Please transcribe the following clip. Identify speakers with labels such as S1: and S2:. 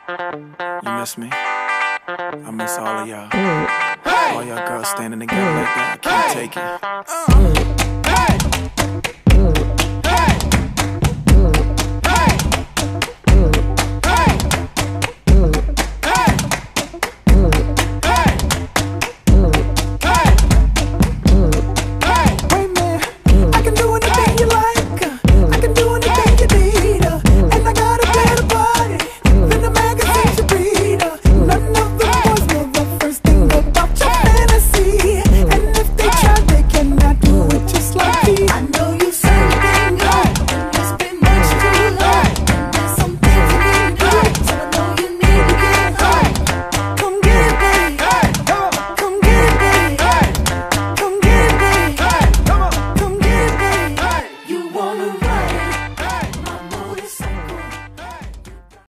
S1: You miss me? I miss all of y'all. All y'all girls standing together like that. I can't take it.